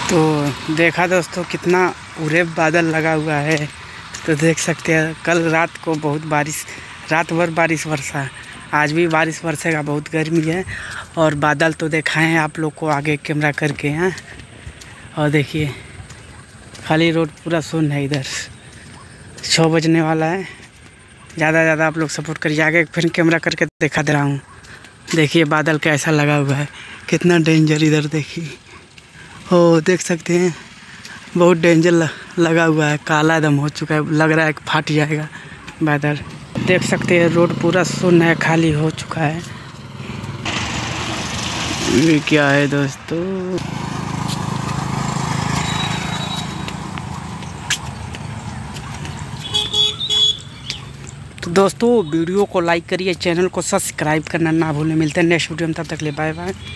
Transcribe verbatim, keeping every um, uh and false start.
तो देखा दोस्तों कितना उरे बादल लगा हुआ है। तो देख सकते हैं कल रात को बहुत बारिश, रात भर बारिश बरसा, आज भी बारिश बरसेगा। बहुत गर्मी है और बादल तो दिखाएं आप लोग को आगे कैमरा करके हैं। और देखिए खाली रोड पूरा सुन है। इधर छः बजने वाला है। ज़्यादा ज़्यादा आप लोग सपोर्ट करिए। आगे फिर कैमरा करके दिखा दे रहा हूँ। देखिए बादल कैसा लगा हुआ है, कितना डेंजर। इधर देखिए हो देख सकते हैं बहुत डेंजर लगा हुआ है, काला एकदम हो चुका है, लग रहा है कि फट जाएगा बादल। देख सकते हैं रोड पूरा सुन्न है, खाली हो चुका है। ये क्या है दोस्तों, तो दोस्तों वीडियो को लाइक करिए, चैनल को सब्सक्राइब करना ना भूलें। मिलते हैं नेक्स्ट वीडियो में, तब तक ले बाय बाय।